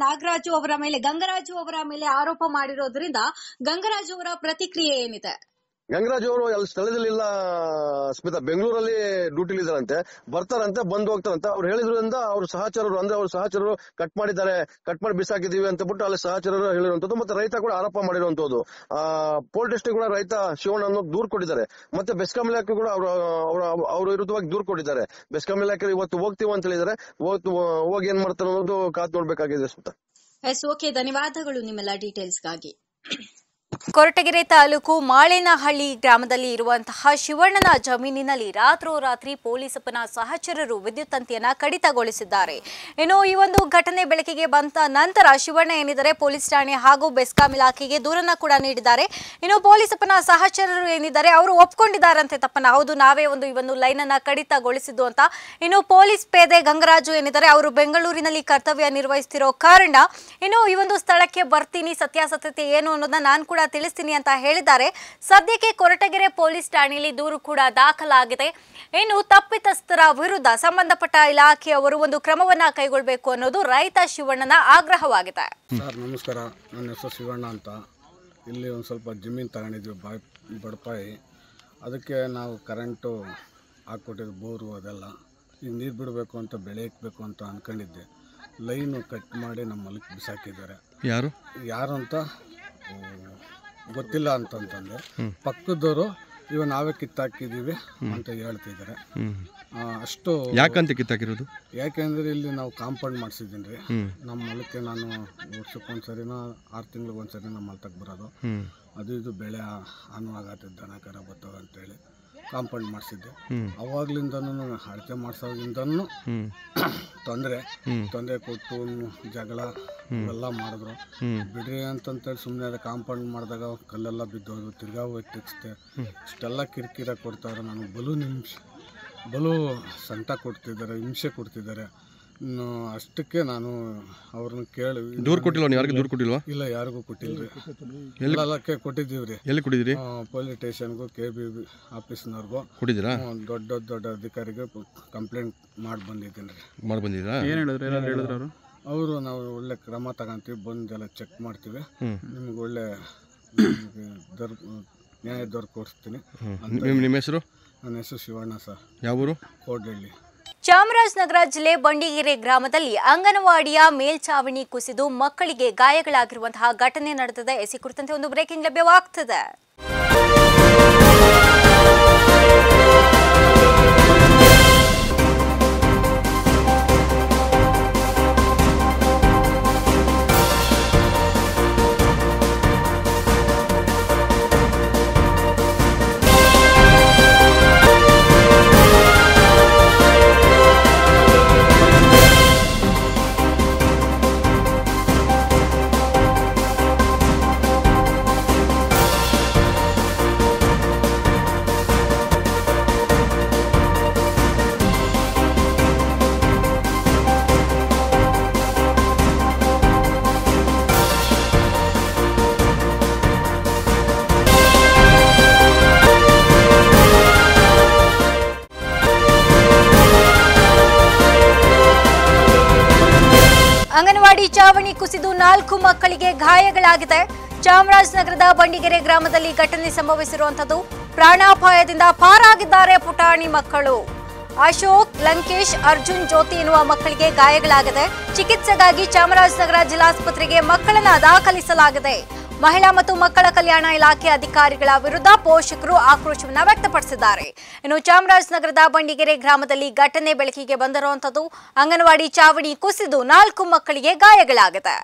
ಗಂಗರಾಜು ಅವರ ಮೇಲೆ ಆರೋಪ ಮಾಡಿರೋದ್ರಿಂದ ಗಂಗರಾಜು ಅವರ ಪ್ರತಿಕ್ರಿಯೆ ಏನಿದೆ? ಗಂಗರಾಜ್ ಅವರು ಅಲ್ಲಿ ಸ್ಥಳದಲ್ಲಿ ಇಲ್ಲ ಸ್ಮಿತಾ, ಬೆಂಗಳೂರಲ್ಲಿ ಡ್ಯೂಟಿಲಿ ಇದಾರಂತೆ, ಬರ್ತಾರಂತೆ, ಬಂದು ಹೋಗ್ತಾರಂತೆ. ಅವ್ರು ಹೇಳಿದ್ರಿಂದ ಅವ್ರ ಸಹಚರರು ಕಟ್ ಮಾಡಿ ಬಿಸಾಕಿದೀವಿ ಅಂತ ಬಿಟ್ಟು ಅಲ್ಲಿ ಸಹಚರರು ಹೇಳಿರುವಂತದ್ದು. ಮತ್ತೆ ರೈತ ಕೂಡ ಆರೋಪ ಮಾಡಿರುವಂತದ್ದು. ಪೊಲೀಸ್ ಸ್ಟೇಷನ್ ಕೂಡ ರೈತ ಶಿವಣ್ಣ ಅನ್ನೋ ದೂರು ಕೊಟ್ಟಿದ್ದಾರೆ. ಮತ್ತೆ ಬೆಸ್ಕಾಂ ಇಲಾಖೆ ಕೂಡ ಅವ್ರ ವಿರುದ್ಧವಾಗಿ ದೂರು ಕೊಟ್ಟಿದ್ದಾರೆ. ಬೆಸ್ಕಾಂ ಇಲಾಖೆ ಇವತ್ತು ಹೋಗ್ತೀವಿ ಅಂತ ಹೇಳಿದ್ರೆ ಹೋಗಿ ಏನ್ ಮಾಡ್ತಾರೆ ಅನ್ನೋದು ಕಾದ್ ನೋಡ್ಬೇಕಾಗಿದೆ ಸ್ಮಿತಾ. ಎಸ್, ಓಕೆ, ಧನ್ಯವಾದಗಳು ನಿಮ್ಮೆಲ್ಲ ಡೀಟೇಲ್ಸ್ಗಾಗಿ. ಕೊರಟಗೆರೆ ತಾಲೂಕು ಮಾಳೇನಹಳ್ಳಿ ಗ್ರಾಮದಲ್ಲಿ ಇರುವಂತಹ ಶಿವಣ್ಣನ ಜಮೀನಿನಲ್ಲಿ ರಾತ್ರೋರಾತ್ರಿ ಪೊಲೀಸಪ್ಪನ ಸಹಚರರು ವಿದ್ಯುತ್ ತಂತಿಯನ್ನ ಕಡಿತಗೊಳಿಸಿದ್ದಾರೆ. ಇನ್ನು ಈ ಒಂದು ಘಟನೆ ಬೆಳಕಿಗೆ ಬಂದ ನಂತರ ಶಿವಣ್ಣ ಏನಿದ್ದಾರೆ ಪೊಲೀಸ್ ಠಾಣೆ ಹಾಗೂ ಬೆಸ್ಕಾಂ ಇಲಾಖೆಗೆ ದೂರನ್ನ ಕೂಡ ನೀಡಿದ್ದಾರೆ. ಇನ್ನು ಪೊಲೀಸಪ್ಪನ ಸಹಚರರು ಏನಿದ್ದಾರೆ ಅವರು ಒಪ್ಕೊಂಡಿದ್ದಾರಂತೆ ತಪ್ಪನ್ನ, ಹೌದು ನಾವೇ ಈ ಒಂದು ಲೈನ್ ಅನ್ನ ಕಡಿತಗೊಳಿಸಿದ್ದು ಅಂತ. ಇನ್ನು ಪೊಲೀಸ್ ಪೇದೆ ಗಂಗರಾಜು ಏನಿದ್ದಾರೆ ಅವರು ಬೆಂಗಳೂರಿನಲ್ಲಿ ಕರ್ತವ್ಯ ನಿರ್ವಹಿಸುತ್ತಿರೋ ಕಾರಣ ಇನ್ನು ಈ ಒಂದು ಸ್ಥಳಕ್ಕೆ ಬರ್ತೀನಿ, ಸತ್ಯಾಸತ್ಯತೆ ಏನು ಅನ್ನೋದನ್ನ ನಾನು ಕೂಡ ತಿಳಿಸ್ತೀನಿ ಅಂತ ಹೇಳಿದ್ದಾರೆ. ಸದ್ಯಕ್ಕೆ ಕೊರಟಗೆರೆ ಪೊಲೀಸ್ ಠಾಣೆಯಲ್ಲಿ ದೂರು ಕೂಡ ದಾಖಲಾಗಿದೆ. ಇನ್ನು ತಪ್ಪಿತಸ್ಥರ ವಿರುದ್ಧ ಸಂಬಂಧಪಟ್ಟ ಇಲಾಖೆಯವರು ಒಂದು ಕ್ರಮವನ್ನ ಕೈಗೊಳ್ಳಬೇಕು ಅನ್ನೋದು ರೈತ ಶಿವಣ್ಣನ ಆಗ್ರಹವಾಗಿದೆ. ಸರ್ ನಮಸ್ಕಾರ, ನನ್ನ ಹೆಸರು ಶಿವಣ್ಣ ಅಂತ. ಇಲ್ಲಿ ಒಂದು ಸ್ವಲ್ಪ ಜಮೀನು ತಗೊಂಡಿದ್ವಿ ಬಡಪಾಯಿ, ಅದಕ್ಕೆ ನಾವು ಕರೆಂಟು ಹಾಕ್ಕೊಟ್ಟಿದ್ವಿ, ಬೋರು ಅದೆಲ್ಲ. ಈಗ ನೀರು ಬಿಡಬೇಕು ಅಂತ ಬೆಳೆ ಇಕ್ಬೇಕು ಅಂತ ಅಂದ್ಕೊಂಡಿದ್ದೆ. ಲೈನು ಕಟ್ ಮಾಡಿ ನಮ್ಮ ಹೊಲಕ್ಕೆ ಬಿಸಾಕಿದ್ದಾರೆ. ಯಾರು ಅಂತ ಗೊತ್ತಿಲ್ಲ ಅಂತಂತಂದೆ. ಪಕ್ಕದವರು ನಾವೇ ಕಿತ್ತಾಕಿದ್ದೀವಿ ಅಂತ ಹೇಳ್ತಿದ್ದಾರೆ. ಅಷ್ಟು ಯಾಕಂತ ಕಿತ್ತಾಕಿರೋದು? ಯಾಕೆಂದರೆ ಇಲ್ಲಿ ನಾವು ಕಾಂಪೌಂಡ್ ಮಾಡಿಸಿದ್ದೀನಿ ರೀ. ನಮ್ಮ ಹೊಲಕ್ಕೆ ನಾನು ವರ್ಷಕ್ಕೊಂದ್ಸರಿನ 6 ತಿಂಗಳಿಗೊಂದ್ಸರಿ ನಮ್ಮ ಹೊಲಕ್ಕೆ ಬರೋದು. ಅದು ಇದು ಬೆಳೆ ಹಾನುವಾಗತ್ತಿದ್ದ ದನ ಕರ ಬರ್ತವೆ ಅಂತೇಳಿ ಕಾಂಪೌಂಡ್ ಮಾಡಿಸಿದ್ದೆ. ಅವಾಗ್ಲಿಂದನೂ ಅಳತೆ ಮಾಡಿಸೋದ್ರಿಂದನೂ ತೊಂದರೆ ಕೊಟ್ಟು ಜಗಳ ಎಲ್ಲ ಮಾಡಿದ್ರು. ಬಿಡ್ರಿ ಅಂತಂತೇಳಿ ಸುಮ್ಮನೆ ಅದೇ ಕಾಂಪೌಂಡ್ ಮಾಡಿದಾಗ ಕಲ್ಲೆಲ್ಲ ಬಿದ್ದೋದು, ತಿರ್ಗಾ ಹೋಗಿ ತೆಗಿಸ್ದೆ. ಇಷ್ಟೆಲ್ಲ ಕಿರಿಕಿರ ಕೊಡ್ತಾರೆ. ನನಗೆ ಬಲು ಸಂಟ ಕೊಡ್ತಿದ್ದಾರೆ, ಹಿಂಸೆ ಕೊಡ್ತಿದ್ದಾರೆ. ಅಷ್ಟಕ್ಕೆ ನಾನು ಅವ್ರನ್ನ ಕೇಳಿ ದೂರು ಕೊಟ್ಟಿಲ್ಲ. ಯಾರಿಗೂ ದೂರು ಕೊಟ್ಟಿಲ್ವಾ? ಇಲ್ಲ, ಯಾರಿಗೂ ಕೊಟ್ಟಿಲ್ರಿ. ಎಲ್ಲಕ್ಕೆ ಕೊಟ್ಟಿದ್ದೀವಿ ರೀ. ಎಲ್ಲಿ ಕೊಟ್ಟಿದ್ದೀರಿ? ಪೊಲೀಸ್ ಸ್ಟೇಷನ್ಗೂ, KBB ಆಫೀಸ್ನವ್ರಿಗೂ ಕೊಟ್ಟಿದ್ದೀರಾ? ದೊಡ್ಡ ಅಧಿಕಾರಿಗೆ ಕಂಪ್ಲೇಂಟ್ ಮಾಡಿ ಬಂದಿದ್ದೀನಿ ರೀ. ಮಾಡಿ ಬಂದಿದ್ದೀರಾ? ಏನು ಹೇಳಿದ್ರು? ಏನಾದ್ರು ಹೇಳಿದ್ರು ಅವರು? ನಾವು ಒಳ್ಳೆ ಕ್ರಮ ತಗೊಂತೀವಿ, ಬಂದೆಲ್ಲ ಚೆಕ್ ಮಾಡ್ತೀವಿ, ನಿಮ್ಗೆ ಒಳ್ಳೆ ನ್ಯಾಯ ದೊರಕಿಸ್ತೀನಿ. ನಿಮ್ಮ ಹೆಸರು? ನನ್ನ ಹೆಸರು ಶಿವಣ್ಣ ಸರ್. ಯಾವ ಊರು? ಕೋಡ್ಲಳ್ಳಿ. ಚಾಮರಾಜನಗರ ಜಿಲ್ಲೆ ಬಂಡಿಗೆರೆ ಗ್ರಾಮದಲ್ಲಿ ಅಂಗನವಾಡಿಯ ಮೇಲ್ಛಾವಣಿ ಕುಸಿದು ಮಕ್ಕಳಿಗೆ ಗಾಯಗಳಾಗಿರುವಂತಹ ಘಟನೆ ನಡೆದಿದೆ. ಈ ಕುರಿತಂತೆ ಒಂದು ಬ್ರೇಕಿಂಗ್ ಲಭ್ಯವಾಗ್ತದೆ. ಅಂಗನವಾಡಿ ಚಾವಣಿ ಕುಸಿದು 4 ಮಕ್ಕಳಿಗೆ ಗಾಯಗಳಾಗಿದೆ. ಚಾಮರಾಜನಗರದ ಬಂಡಿಗೆರೆ ಗ್ರಾಮದಲ್ಲಿ ಘಟನೆ ಸಂಭವಿಸಿರುವಂತದ್ದು. ಪ್ರಾಣಾಪಾಯದಿಂದ ಪಾರಾಗಿದ್ದಾರೆ ಪುಟಾಣಿ ಮಕ್ಕಳು. ಅಶೋಕ್, ಲಂಕೇಶ್, ಅರ್ಜುನ್, ಜ್ಯೋತಿ ಎನ್ನುವ ಮಕ್ಕಳಿಗೆ ಗಾಯಗಳಾಗಿದೆ. ಚಿಕಿತ್ಸೆಗಾಗಿ ಚಾಮರಾಜನಗರ ಜಿಲ್ಲಾಸ್ಪತ್ರೆಗೆ ಮಕ್ಕಳನ್ನ ದಾಖಲಿಸಲಾಗಿದೆ. ಮಹಿಳಾ ಮತ್ತು ಮಕ್ಕಳ ಕಲ್ಯಾಣ ಇಲಾಖೆ ಅಧಿಕಾರಿಗಳ ವಿರುದ್ಧ ಪೋಷಕರು ಆಕ್ರೋಶವನ್ನ ವ್ಯಕ್ತಪಡಿಸಿದ್ದಾರೆ. ಇನ್ನು ಚಾಮರಾಜನಗರದ ಬಂಡಿಗೆರೆ ಗ್ರಾಮದಲ್ಲಿ ಘಟನೆ ಬೆಳಕಿಗೆ ಬಂದಿರುವಂತದ್ದು. ಅಂಗನವಾಡಿ ಚಾವಣಿ ಕುಸಿದು 4 ಮಕ್ಕಳಿಗೆ ಗಾಯಗಳಾಗಿದೆ.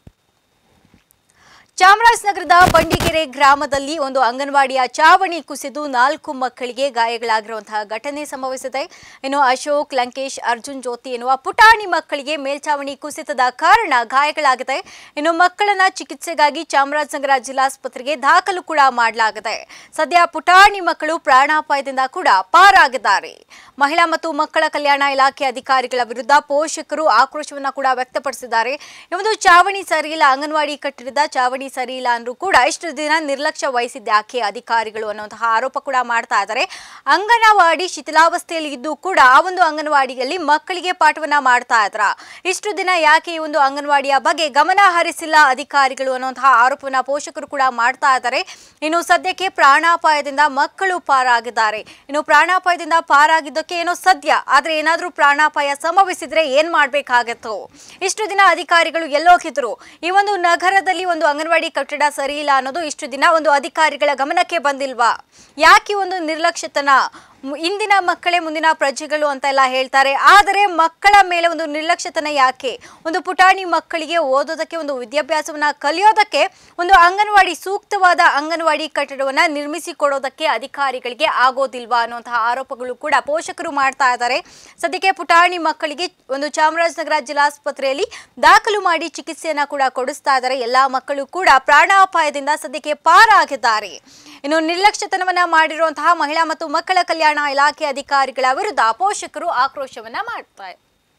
ಚಾಮರಾಜನಗರದ ಬಂಡಿಗೆರೆ ಗ್ರಾಮದಲ್ಲಿ ಒಂದು ಅಂಗನವಾಡಿಯ ಚಾವಣಿ ಕುಸಿದು 4 ಮಕ್ಕಳಿಗೆ ಗಾಯಗಳಾಗಿರುವಂತಹ ಘಟನೆ ಸಂಭವಿಸಿದೆ. ಇನ್ನು ಅಶೋಕ್, ಲಂಕೇಶ್, ಅರ್ಜುನ್, ಜ್ಯೋತಿ ಎನ್ನುವ ಪುಟಾಣಿ ಮಕ್ಕಳಿಗೆ ಮೇಲ್ಚಾವಣಿ ಕುಸಿತದ ಕಾರಣ ಗಾಯಗಳಾಗಿದೆ. ಇನ್ನು ಮಕ್ಕಳನ್ನ ಚಿಕಿತ್ಸೆಗಾಗಿ ಚಾಮರಾಜನಗರ ಜಿಲ್ಲಾಸ್ಪತ್ರೆಗೆ ದಾಖಲು ಕೂಡ ಮಾಡಲಾಗಿದೆ. ಸದ್ಯ ಪುಟಾಣಿ ಮಕ್ಕಳು ಪ್ರಾಣಾಪಾಯದಿಂದ ಕೂಡ ಪಾರಾಗಿದ್ದಾರೆ. ಮಹಿಳಾ ಮತ್ತು ಮಕ್ಕಳ ಕಲ್ಯಾಣ ಇಲಾಖೆ ಅಧಿಕಾರಿಗಳ ವಿರುದ್ಧ ಪೋಷಕರು ಆಕ್ರೋಶವನ್ನ ಕೂಡ ವ್ಯಕ್ತಪಡಿಸಿದ್ದಾರೆ. ಒಂದು ಚಾವಣಿ ಸರಿಯಿಲ್ಲ, ಅಂಗನವಾಡಿ ಕಟ್ಟಡದ ಚಾವಣಿ ಸರಿ ಇಲ್ಲ ಅಂದ್ರೂ ಕೂಡ ಇಷ್ಟು ದಿನ ನಿರ್ಲಕ್ಷ್ಯ ವಹಿಸಿದ್ಯಾಕೆ ಅಧಿಕಾರಿಗಳು ಅನ್ನುವಂತಹ ಆರೋಪ ಕೂಡ ಮಾಡ್ತಾ ಇದ್ದಾರೆ. ಅಂಗನವಾಡಿ ಶಿಥಿಲಾವಸ್ಥೆಯಲ್ಲಿ ಇದ್ದು ಕೂಡ ಆ ಒಂದು ಅಂಗನವಾಡಿಯಲ್ಲಿ ಮಕ್ಕಳಿಗೆ ಪಾಠವನ್ನ ಮಾಡ್ತಾ ಇದ್ರ, ಇಷ್ಟು ದಿನ ಯಾಕೆ ಈ ಒಂದು ಅಂಗನವಾಡಿಯ ಬಗ್ಗೆ ಗಮನ ಹರಿಸಿಲ್ಲ ಅಧಿಕಾರಿಗಳು ಅನ್ನುವಂತಹ ಆರೋಪವನ್ನ ಪೋಷಕರು ಕೂಡ ಮಾಡ್ತಾ ಇದ್ದಾರೆ. ಇನ್ನು ಸದ್ಯಕ್ಕೆ ಪ್ರಾಣಾಪಾಯದಿಂದ ಮಕ್ಕಳು ಪಾರಾಗಿದ್ದಾರೆ. ಇನ್ನು ಪ್ರಾಣಾಪಾಯದಿಂದ ಪಾರಾಗಿದ್ದಕ್ಕೆ ಏನೋ ಸದ್ಯ, ಆದ್ರೆ ಏನಾದ್ರೂ ಪ್ರಾಣಾಪಾಯ ಸಂಭವಿಸಿದ್ರೆ ಏನ್ ಮಾಡ್ಬೇಕಾಗತ್ತೋ? ಇಷ್ಟು ದಿನ ಅಧಿಕಾರಿಗಳು ಎಲ್ಲೋಗಿದ್ರು? ಈ ಒಂದು ನಗರದಲ್ಲಿ ಒಂದು ಅಂಗನವಾಡಿ ಕಟ್ಟಡ ಸರಿ ಇಲ್ಲ ಅನ್ನೋದು ಇಷ್ಟು ದಿನ ಒಂದು ಅಧಿಕಾರಿಗಳ ಗಮನಕ್ಕೆ ಬಂದಿಲ್ವಾ? ಯಾಕೆ ಒಂದು ನಿರ್ಲಕ್ಷ್ಯತನ? ಇಂದಿನ ಮಕ್ಕಳೇ ಮುಂದಿನ ಪ್ರಜೆಗಳು ಅಂತ ಎಲ್ಲ ಹೇಳ್ತಾರೆ, ಆದರೆ ಮಕ್ಕಳ ಮೇಲೆ ಒಂದು ನಿರ್ಲಕ್ಷ್ಯತನ ಯಾಕೆ? ಒಂದು ಪುಟಾಣಿ ಮಕ್ಕಳಿಗೆ ಓದೋದಕ್ಕೆ, ಒಂದು ವಿದ್ಯಾಭ್ಯಾಸವನ್ನ ಕಲಿಯೋದಕ್ಕೆ ಒಂದು ಅಂಗನವಾಡಿ, ಸೂಕ್ತವಾದ ಅಂಗನವಾಡಿ ಕಟ್ಟಡವನ್ನ ನಿರ್ಮಿಸಿಕೊಡೋದಕ್ಕೆ ಅಧಿಕಾರಿಗಳಿಗೆ ಆಗೋದಿಲ್ವಾ ಅನ್ನುವಂತಹ ಆರೋಪಗಳು ಕೂಡ ಪೋಷಕರು ಮಾಡ್ತಾ ಇದ್ದಾರೆ. ಸದ್ಯಕ್ಕೆ ಪುಟಾಣಿ ಮಕ್ಕಳಿಗೆ ಒಂದು ಚಾಮರಾಜನಗರ ಜಿಲ್ಲಾಸ್ಪತ್ರೆಯಲ್ಲಿ ದಾಖಲು ಮಾಡಿ ಚಿಕಿತ್ಸೆಯನ್ನ ಕೂಡ ಕೊಡಿಸ್ತಾ ಇದ್ದಾರೆ. ಎಲ್ಲಾ ಮಕ್ಕಳು ಕೂಡ ಪ್ರಾಣಾಪಾಯದಿಂದ ಸದ್ಯಕ್ಕೆ ಪಾರಾಗಿದ್ದಾರೆ. ಇನ್ನು ನಿರ್ಲಕ್ಷ್ಯತನವನ್ನ ಮಾಡಿರುವಂತಹ ಮಹಿಳಾ ಮತ್ತು ಮಕ್ಕಳ ಕಲ್ಯಾಣ ಇಲಾಖೆ ಅಧಿಕಾರಿಗಳ ವಿರುದ್ಧ ಪೋಷಕರು ಆಕ್ರೋಶವನ್ನ ಮಾಡ್ತಾರೆ.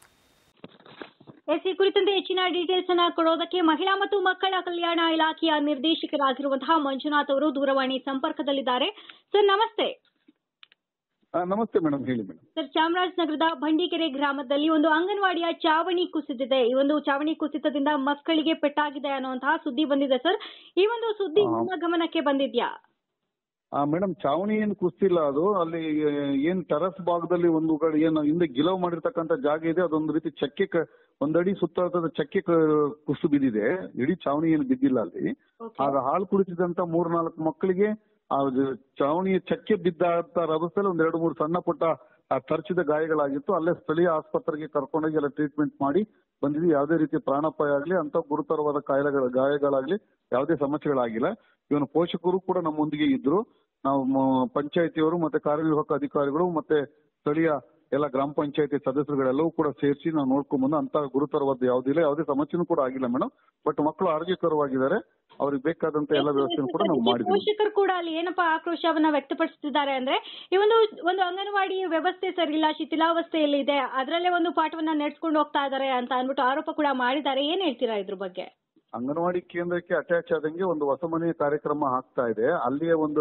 ಈ ಕುರಿತಂತೆ ಹೆಚ್ಚಿನ ಡೀಟೇಲ್ಸ್ ಅನ್ನ ಕೊಡೋದಕ್ಕೆ ಮಹಿಳಾ ಮತ್ತು ಮಕ್ಕಳ ಕಲ್ಯಾಣ ಇಲಾಖೆಯ ನಿರ್ದೇಶಕರಾಗಿರುವಂತಹ ಮಂಜುನಾಥ್ ಅವರು ದೂರವಾಣಿ ಸಂಪರ್ಕದಲ್ಲಿದ್ದಾರೆ. ಸರ್ ನಮಸ್ತೆ. ನಮಸ್ತೆ ಮೇಡಮ್, ಹೇಳಿ ಮೇಡಮ್. ಸರ್, ಚಾಮರಾಜನಗರದ ಬಂಡಿಗೆರೆ ಗ್ರಾಮದಲ್ಲಿ ಒಂದು ಅಂಗನವಾಡಿಯ ಚಾವಣಿ ಕುಸಿದಿದೆ. ಈ ಒಂದು ಚಾವಣಿ ಕುಸಿತದಿಂದ ಮಕ್ಕಳಿಗೆ ಪೆಟ್ಟಾಗಿದೆ ಅನ್ನುವಂತಹ ಸುದ್ದಿ ಬಂದಿದೆ ಸರ್. ಈ ಒಂದು ಸುದ್ದಿ ನಿಮ್ಮ ಗಮನಕ್ಕೆ ಬಂದಿದ್ಯಾ? ಮೇಡಮ್, ಚಾವಣಿ ಏನು ಕುಸ್ತಿಲ್ಲ, ಅದು ಅಲ್ಲಿ ಏನ್ ಟೆರಸ್ ಭಾಗದಲ್ಲಿ ಒಂದು ಕಡೆ ಏನು ಹಿಂದೆ ಗಿಲವ್ ಮಾಡಿರ್ತಕ್ಕಂಥ ಜಾಗ ಇದೆ, ಅದೊಂದು ರೀತಿ ಚಕ್ಕೆ ಒಂದಡಿ ಸುತ್ತ ಚಕ್ಕೆ ಕುಸಿದು ಬಿದ್ದಿದೆ. ಇಡೀ ಚಾವಣಿ ಏನು ಬಿದ್ದಿಲ್ಲ ಅಲ್ಲಿ. ಆಗ ಹಾಲು ಕುಡಿಸಿದಂತ 3-4 ಮಕ್ಕಳಿಗೆ ಆ ಚಾವಣಿಯ ಚಕ್ಕೆ ಬಿದ್ದ ರಭಸದಲ್ಲಿ 1-2-3 ಸಣ್ಣ ಪುಟ್ಟ ತರ್ಚಿದ ಗಾಯಗಳಾಗಿತ್ತು. ಅಲ್ಲೇ ಸ್ಥಳೀಯ ಆಸ್ಪತ್ರೆಗೆ ಕರ್ಕೊಂಡೋಗಿ ಎಲ್ಲ ಟ್ರೀಟ್ಮೆಂಟ್ ಮಾಡಿ ಬಂದಿದ್ವಿ. ಯಾವುದೇ ರೀತಿ ಪ್ರಾಣಾಪಾಯ ಆಗ್ಲಿ, ಅಂತ ಗುರುತರವಾದ ಗಾಯಗಳಾಗ್ಲಿ ಯಾವುದೇ ಸಮಸ್ಯೆಗಳಾಗಿಲ್ಲ. ಇವನು ಪೋಷಕರು ಕೂಡ ನಮ್ಮೊಂದಿಗೆ ಇದ್ರು. ನಾವು ಪಂಚಾಯತಿಯವರು ಮತ್ತೆ ಕಾರ್ಯನಿರ್ವಾಹಕ ಅಧಿಕಾರಿಗಳು ಮತ್ತೆ ಸ್ಥಳೀಯ ಎಲ್ಲ ಗ್ರಾಮ ಪಂಚಾಯತಿ ಸದಸ್ಯರುಗಳೆಲ್ಲವೂ ಕೂಡ ಸೇರಿಸಿ ನಾವು ನೋಡ್ಕೊಂಡ್ ಬಂದು ಅಂತ ಗುರುತರವಾದ ಯಾವುದಿಲ್ಲ, ಯಾವುದೇ ಸಮಸ್ಯೆನೂ ಕೂಡ ಆಗಿಲ್ಲ ಮೇಡಮ್. ಬಟ್ ಮಕ್ಕಳು ಆರೋಗ್ಯಕರವಾಗಿದ್ದಾರೆ. ಅವ್ರಿಗೆ ಬೇಕಾದಂತ ಎಲ್ಲ ವ್ಯವಸ್ಥೆ ಕೂಡ ನಾವು ಮಾಡಿದ್ವಿ. ಪೋಷಕರು ಕೂಡ ಅಲ್ಲಿ ಏನಪ್ಪಾ ಆಕ್ರೋಶವನ್ನ ವ್ಯಕ್ತಪಡಿಸುತ್ತಿದ್ದಾರೆ ಅಂದ್ರೆ, ಈ ಒಂದು ಅಂಗನವಾಡಿ ವ್ಯವಸ್ಥೆ ಸರಿ ಇಲ್ಲ, ಶಿಥಿಲಾವಸ್ಥೆಯಲ್ಲಿ ಇದೆ, ಅದರಲ್ಲೇ ಒಂದು ಪಾಠವನ್ನ ನಡೆಸ್ಕೊಂಡು ಹೋಗ್ತಾ ಇದ್ದಾರೆ ಅಂತ ಅಂದ್ಬಿಟ್ಟು ಆರೋಪ ಕೂಡ ಮಾಡಿದ್ದಾರೆ. ಏನ್ ಹೇಳ್ತೀರಾ ಇದ್ರ ಬಗ್ಗೆ? ಅಂಗನವಾಡಿ ಕೇಂದ್ರಕ್ಕೆ ಅಟ್ಯಾಚ್ ಆದಂಗೆ ಒಂದು ಹೊಸ ಮನೆ ಕಾರ್ಯಕ್ರಮ ಆಗ್ತಾ ಇದೆ. ಅಲ್ಲಿಯ ಒಂದು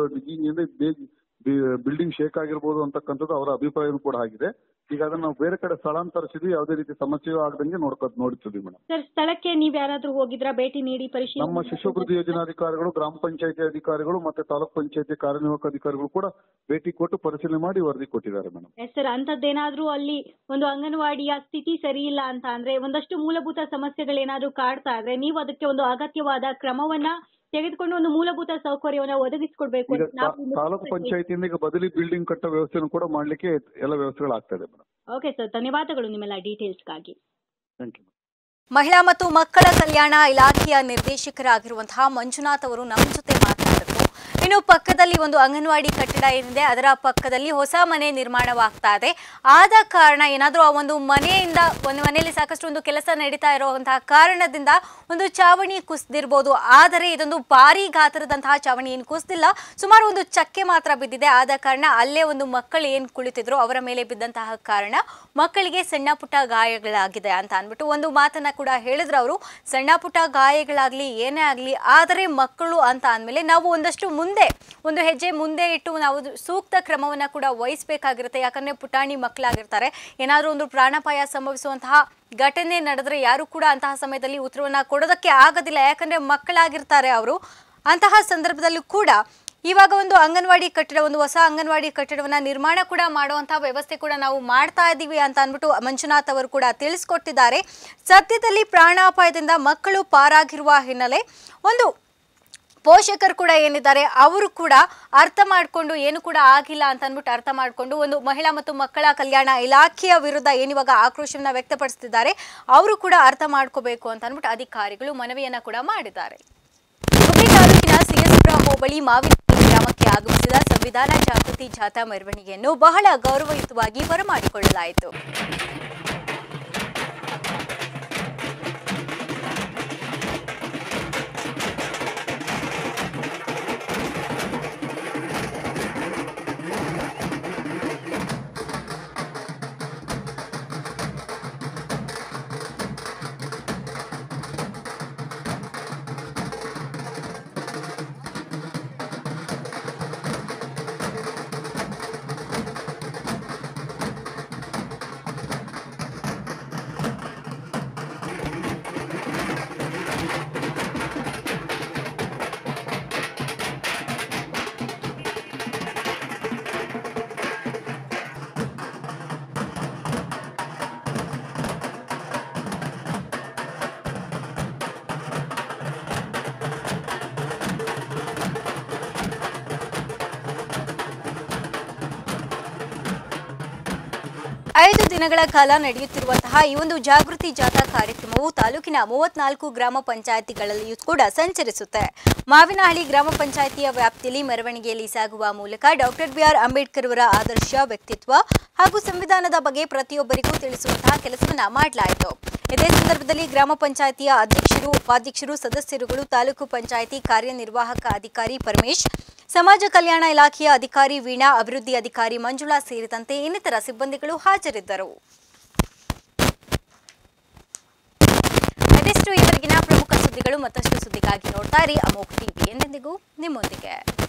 ಬಿಲ್ಡಿಂಗ್ ಶೇಕ್ ಆಗಿರ್ಬೋದು ಅಂತಕ್ಕಂಥದ್ದು ಅವರ ಅಭಿಪ್ರಾಯ ಕೂಡ ಆಗಿದೆ. ಈಗ ಅದನ್ನ ನಾವು ಬೇರೆ ಕಡೆ ಸ್ಥಳಾಂತರಿಸಿದ್ವಿ. ಯಾವುದೇ ರೀತಿ ಸಮಸ್ಯೆ ಆಗದಂಗೆ ನೋಡ್ತಿದ್ವಿ ಮೇಡಮ್. ಸರ್, ಸ್ಥಳಕ್ಕೆ ನೀವ್ ಯಾರಾದ್ರೂ ಹೋಗಿದ್ರಾ? ಭೇಟಿ ನೀಡಿ ಪರಿಶೀಲನೆ? ನಮ್ಮ ಶಿಶುಭಿವೃದ್ಧಿ ಯೋಜನಾಧಿಕಾರಿಗಳು, ಗ್ರಾಮ ಪಂಚಾಯತಿ ಅಧಿಕಾರಿಗಳು ಮತ್ತೆ ತಾಲೂಕ್ ಪಂಚಾಯತಿ ಕಾರ್ಯನಿರ್ವಾಹಕ ಅಧಿಕಾರಿಗಳು ಕೂಡ ಭೇಟಿ ಕೊಟ್ಟು ಪರಿಶೀಲನೆ ಮಾಡಿ ವರದಿ ಕೊಟ್ಟಿದ್ದಾರೆ ಮೇಡಮ್. ಎಸ್ ಸರ್, ಅಂತದ್ದೇನಾದ್ರೂ ಅಲ್ಲಿ ಒಂದು ಅಂಗನವಾಡಿಯ ಸ್ಥಿತಿ ಸರಿ ಇಲ್ಲ ಅಂತ ಅಂದ್ರೆ, ಒಂದಷ್ಟು ಮೂಲಭೂತ ಸಮಸ್ಯೆಗಳೇನಾದ್ರೂ ಕಾಡ್ತಾ ಇದ್ರೆ, ನೀವು ಅದಕ್ಕೆ ಒಂದು ಅಗತ್ಯವಾದ ಕ್ರಮವನ್ನ ತೆಗೆದುಕೊಂಡು ಒಂದು ಮೂಲಭೂತ ಸೌಕರ್ಯವನ್ನು ಒದಗಿಸಿಕೊಡ್ಬೇಕು. ತಾಲೂಕು ಪಂಚಾಯತಿಯಿಂದ ಈಗ ಬದಲಿ ಬಿಲ್ಡಿಂಗ್ ಕಟ್ಟೋ ವ್ಯವಸ್ಥೆಯನ್ನು ಕೂಡ ಮಾಡ್ಲಿಕ್ಕೆ ಎಲ್ಲ ವ್ಯವಸ್ಥೆಗಳಾಗ್ತಾ ಇದೆ ಮೇಡಮ್. ಓಕೆ ಸರ್, ಧನ್ಯವಾದಗಳು ನಿಮ್ಮೆಲ್ಲ ಡೀಟೇಲ್ಸ್ಗಾಗಿ. Thank you. ಮಹಿಳಾ ಮತ್ತು ಮಕ್ಕಳ ಕಲ್ಯಾಣ ಇಲಾಖೆಯ ನಿರ್ದೇಶಕರಾಗಿರುವಂತಹ ಮಂಜುನಾಥ್ ಅವರು ನಮ್ಮ ಜೊತೆ ಮಾತನಾಡಿದರು. ಇನ್ನು ಪಕ್ಕದಲ್ಲಿ ಒಂದು ಅಂಗನವಾಡಿ ಕಟ್ಟಡ ಏನಿದೆ, ಅದರ ಪಕ್ಕದಲ್ಲಿ ಹೊಸ ಮನೆ ನಿರ್ಮಾಣವಾಗ್ತಾ ಇದೆ. ಆದ ಕಾರಣ ಏನಾದರೂ ಆ ಒಂದು ಮನೆಯಲ್ಲಿ ಸಾಕಷ್ಟು ಒಂದು ಕೆಲಸ ನಡೀತಾ ಇರುವಂತಹ ಕಾರಣದಿಂದ ಒಂದು ಚಾವಣಿ ಕುಸಿದಿರ್ಬೋದು. ಆದರೆ ಇದೊಂದು ಭಾರಿ ಗಾತ್ರದಂತಹ ಚಾವಣಿ ಏನು ಕುಸಿದಿಲ್ಲ, ಸುಮಾರು ಒಂದು ಚಕ್ಕೆ ಮಾತ್ರ ಬಿದ್ದಿದೆ. ಆದ ಕಾರಣ ಅಲ್ಲೇ ಒಂದು ಮಕ್ಕಳು ಏನು ಕುಳಿತಿದ್ರು ಅವರ ಮೇಲೆ ಬಿದ್ದಂತಹ ಕಾರಣ ಮಕ್ಕಳಿಗೆ ಸಣ್ಣ ಪುಟ್ಟ ಗಾಯಗಳಾಗಿದೆ ಅಂತ ಅಂದ್ಬಿಟ್ಟು ಒಂದು ಮಾತನ್ನ ಕೂಡ ಹೇಳಿದ್ರು ಅವರು. ಸಣ್ಣ ಪುಟ್ಟ ಗಾಯಗಳಾಗ್ಲಿ ಏನೇ ಆಗ್ಲಿ, ಆದರೆ ಮಕ್ಕಳು ಅಂತ ಅಂದಮೇಲೆ ನಾವು ಒಂದಷ್ಟು ಮುಂದೆ ಒಂದು ಹೆಜ್ಜೆ ಮುಂದೆ ಇಟ್ಟು ನಾವು ಸೂಕ್ತ ಕ್ರಮವನ್ನು ಕೂಡ ವಹಿಸಬೇಕಾಗಿರುತ್ತೆ. ಯಾಕಂದರೆ ಪುಟಾಣಿ ಮಕ್ಕಳಾಗಿರ್ತಾರೆ, ಏನಾದರೂ ಒಂದು ಪ್ರಾಣಾಪಾಯ ಸಂಭವಿಸುವಂತಹ ಘಟನೆ ನಡೆದರೆ ಯಾರು ಕೂಡ ಅಂತಹ ಸಮಯದಲ್ಲಿ ಉತ್ತರವನ್ನು ಕೊಡೋದಕ್ಕೆ ಆಗೋದಿಲ್ಲ. ಯಾಕಂದರೆ ಮಕ್ಕಳಾಗಿರ್ತಾರೆ ಅವರು. ಅಂತಹ ಸಂದರ್ಭದಲ್ಲೂ ಕೂಡ ಇವಾಗ ಒಂದು ಅಂಗನವಾಡಿ ಕಟ್ಟಡ, ಒಂದು ಹೊಸ ಅಂಗನವಾಡಿ ಕಟ್ಟಡವನ್ನು ನಿರ್ಮಾಣ ಕೂಡ ಮಾಡುವಂತಹ ವ್ಯವಸ್ಥೆ ಕೂಡ ನಾವು ಮಾಡ್ತಾ ಇದ್ದೀವಿ ಅಂತ ಅಂದ್ಬಿಟ್ಟು ಮಂಜುನಾಥ್ ಅವರು ಕೂಡ ತಿಳಿಸ್ಕೊಟ್ಟಿದ್ದಾರೆ. ಸದ್ಯದಲ್ಲಿ ಪ್ರಾಣಾಪಾಯದಿಂದ ಮಕ್ಕಳು ಪಾರಾಗಿರುವ ಹಿನ್ನೆಲೆ ಒಂದು ಪೋಷಕರು ಕೂಡ ಏನಿದ್ದಾರೆ ಅವರು ಕೂಡ ಅರ್ಥ ಮಾಡಿಕೊಂಡು ಏನು ಕೂಡ ಆಗಿಲ್ಲ ಅಂತ ಅಂದ್ಬಿಟ್ಟು ಅರ್ಥ ಮಾಡಿಕೊಂಡು ಒಂದು ಮಹಿಳಾ ಮತ್ತು ಮಕ್ಕಳ ಕಲ್ಯಾಣ ಇಲಾಖೆಯ ವಿರುದ್ಧ ಏನಿವಾಗ ಆಕ್ರೋಶವನ್ನು ವ್ಯಕ್ತಪಡಿಸ್ತಿದ್ದಾರೆ ಅವರು ಕೂಡ ಅರ್ಥ ಮಾಡ್ಕೋಬೇಕು ಅಂತ ಅಂದ್ಬಿಟ್ಟು ಅಧಿಕಾರಿಗಳು ಮನವಿಯನ್ನ ಕೂಡ ಮಾಡಿದ್ದಾರೆ. ಹುಬ್ಳಿ ತಾಲೂಕಿನ ಸಿಎಸ್ಪುರ ಹೋಬಳಿ ಮಾವಿನಹಳ್ಳಿ ಗ್ರಾಮಕ್ಕೆ ಆಗಮಿಸಿದ ಸಂವಿಧಾನ ಜಾಗೃತಿ ಜಾಥಾ ಮೆರವಣಿಗೆಯನ್ನು ಬಹಳ ಗೌರವಯುತವಾಗಿ ಬರಮಾಡಿಕೊಳ್ಳಲಾಯಿತು. 5 ದಿನಗಳ ಕಾಲ ನಡೆಯುತ್ತಿರುವಂತಹ ಈ ಒಂದು ಜಾಗೃತಿ ಜಾಥಾ ಕಾರ್ಯಕ್ರಮವು ತಾಲೂಕಿನ 34 ಗ್ರಾಮ ಪಂಚಾಯಿತಿಗಳಲ್ಲಿಯೂ ಕೂಡ ಸಂಚರಿಸುತ್ತೆ. ಮಾವಿನಹಳ್ಳಿ ಗ್ರಾಮ ಪಂಚಾಯಿತಿಯ ವ್ಯಾಪ್ತಿಯಲ್ಲಿ ಮೆರವಣಿಗೆಯಲ್ಲಿ ಸಾಗುವ ಮೂಲಕ ಡಾಕ್ಟರ್ ಬಿ.ಆರ್. ಅಂಬೇಡ್ಕರ್ ಅವರ ಆದರ್ಶ, ವ್ಯಕ್ತಿತ್ವ ಹಾಗೂ ಸಂವಿಧಾನದ ಬಗ್ಗೆ ಪ್ರತಿಯೊಬ್ಬರಿಗೂ ತಿಳಿಸುವಂತಹ ಕೆಲಸವನ್ನ ಮಾಡಲಾಯಿತು. ಇದೇ ಸಂದರ್ಭದಲ್ಲಿ ಗ್ರಾಮ ಪಂಚಾಯಿತಿಯ ಅಧ್ಯಕ್ಷರು, ಉಪಾಧ್ಯಕ್ಷರು, ಸದಸ್ಯರುಗಳು, ತಾಲೂಕು ಪಂಚಾಯಿತಿ ಕಾರ್ಯನಿರ್ವಾಹಕ ಅಧಿಕಾರಿ ಪರಮೇಶ್, ಸಮಾಜ ಕಲ್ಯಾಣ ಇಲಾಖೆಯ ಅಧಿಕಾರಿ ವೀಣಾ, ಅಭಿವೃದ್ಧಿ ಅಧಿಕಾರಿ ಮಂಜುಳಾ ಸೇರಿದಂತೆ ಇನ್ನಿತರ ಸಿಬ್ಬಂದಿಗಳು ಹಾಜರಿದ್ದರು. ಇದಿಷ್ಟು ಇವರೆಗಿನ ಪ್ರಮುಖ ಸುದ್ದಿಗಳು. ಮತ್ತಷ್ಟು ಸುದ್ದಿಗಾಗಿ ನೋಡ್ತಾ ಇರಿ ಅಮೋಘ್ ಟಿವಿ. ಎಂದೆಂದಿಗೂ ನಿಮ್ಮೊಂದಿಗೆ.